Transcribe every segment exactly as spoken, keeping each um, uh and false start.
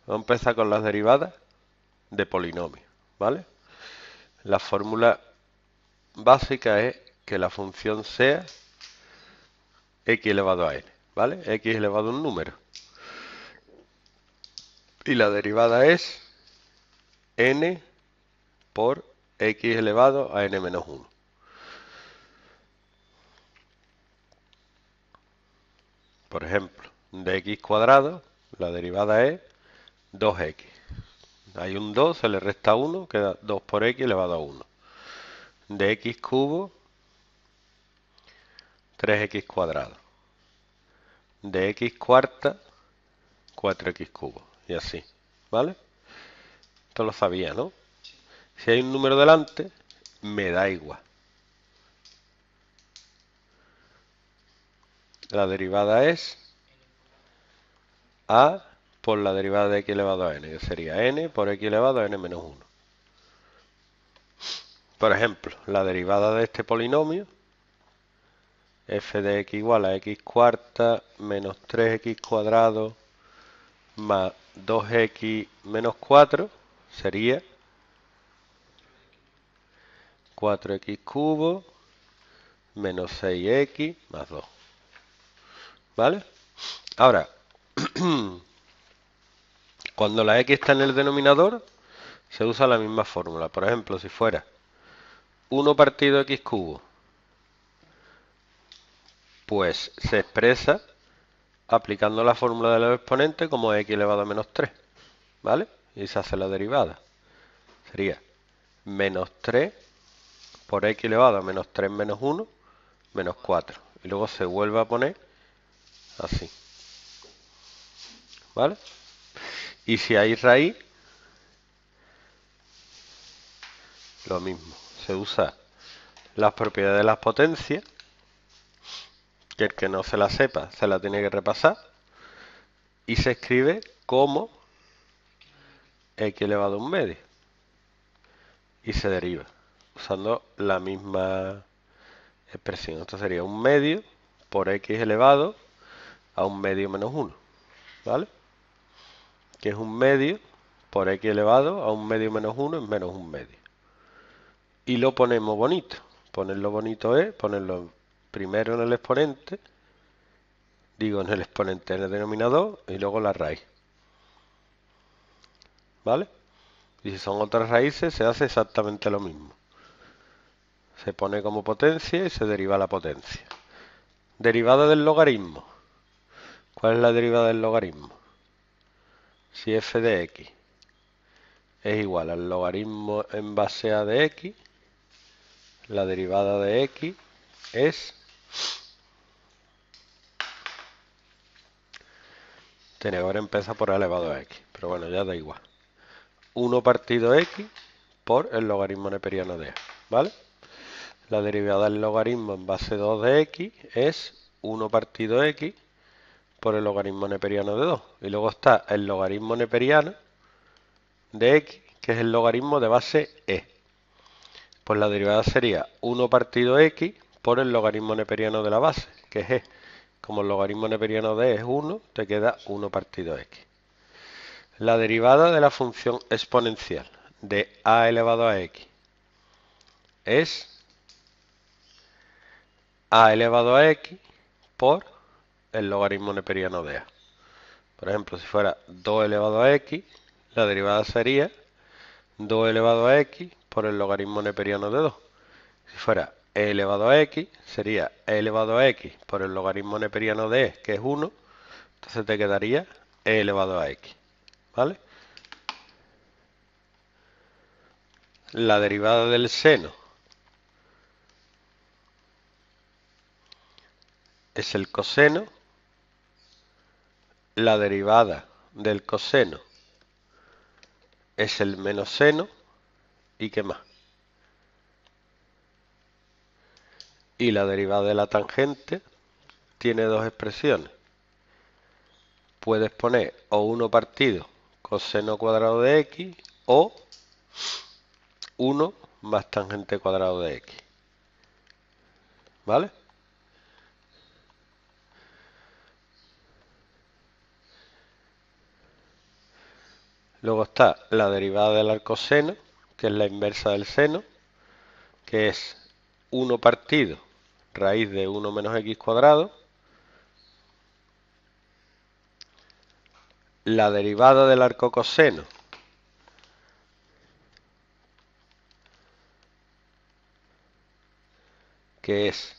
Vamos a empezar con las derivadas de polinomios, ¿vale? La fórmula básica es que la función sea x elevado a n, ¿vale? X elevado a un número. Y la derivada es n por x elevado a n menos uno. Por ejemplo, de x cuadrado, la derivada es dos x. Hay un dos, se le resta uno, queda dos por x elevado a uno. De x cubo, tres x cuadrado. De x cuarta, cuatro x cubo. Y así, ¿vale? Esto lo sabía, ¿no? Si hay un número delante, me da igual. La derivada es a por la derivada de x elevado a n, que sería n por x elevado a n menos uno. Por ejemplo, la derivada de este polinomio, f de x igual a x cuarta menos tres x cuadrado más dos x menos cuatro, sería cuatro x cubo menos seis x más dos. ¿Vale? Ahora, cuando la x está en el denominador, se usa la misma fórmula. Por ejemplo, si fuera uno partido x cubo, pues se expresa aplicando la fórmula de los exponentes como x elevado a menos tres. ¿Vale? Y se hace la derivada. Sería menos tres por x elevado a menos tres menos uno menos cuatro. Y luego se vuelve a poner así. ¿Vale? Y si hay raíz, lo mismo. Se usa las propiedades de las potencias, que el que no se la sepa se la tiene que repasar, y se escribe como x elevado a un medio. Y se deriva usando la misma expresión. Esto sería un medio por x elevado a un medio menos uno. ¿Vale? Que es un medio por x elevado a un medio menos uno es menos un medio. Y lo ponemos bonito. Ponerlo bonito es ponerlo primero en el exponente, digo en el exponente, en el denominador, y luego la raíz. ¿Vale? Y si son otras raíces, se hace exactamente lo mismo. Se pone como potencia y se deriva la potencia. Derivada del logaritmo. ¿Cuál es la derivada del logaritmo? Si f de x es igual al logaritmo en base a de x, la derivada de x es... Tenía que haber empezado por a elevado a x, pero bueno, ya da igual. uno partido x por el logaritmo neperiano de a, ¿vale? La derivada del logaritmo en base dos de x es uno partido x por el logaritmo neperiano de dos. Y luego está el logaritmo neperiano de x, que es el logaritmo de base e. Pues la derivada sería uno partido x por el logaritmo neperiano de la base, que es e. Como el logaritmo neperiano de e es uno, te queda uno partido x. La derivada de la función exponencial de a elevado a x es a elevado a x por el logaritmo neperiano de a. Por ejemplo, si fuera dos elevado a x, la derivada sería dos elevado a x por el logaritmo neperiano de dos. Si fuera e elevado a x, sería e elevado a x por el logaritmo neperiano de e, que es uno. Entonces te quedaría e elevado a x. ¿Vale? La derivada del seno es el coseno. La derivada del coseno es el menos seno. ¿Y qué más? Y la derivada de la tangente tiene dos expresiones. Puedes poner o uno partido coseno cuadrado de x o uno más tangente cuadrado de x. ¿Vale? Luego está la derivada del arcoseno, que es la inversa del seno, que es uno partido raíz de uno menos x cuadrado. La derivada del arcocoseno, que es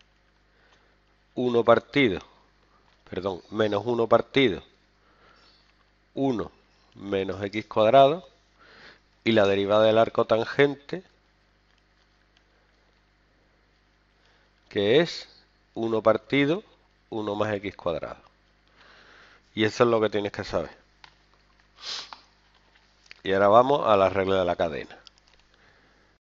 uno partido, perdón, menos uno partido uno menos x cuadrado, y la derivada del arco tangente, que es uno partido uno más x cuadrado. Y eso es lo que tienes que saber. Y ahora vamos a la regla de la cadena.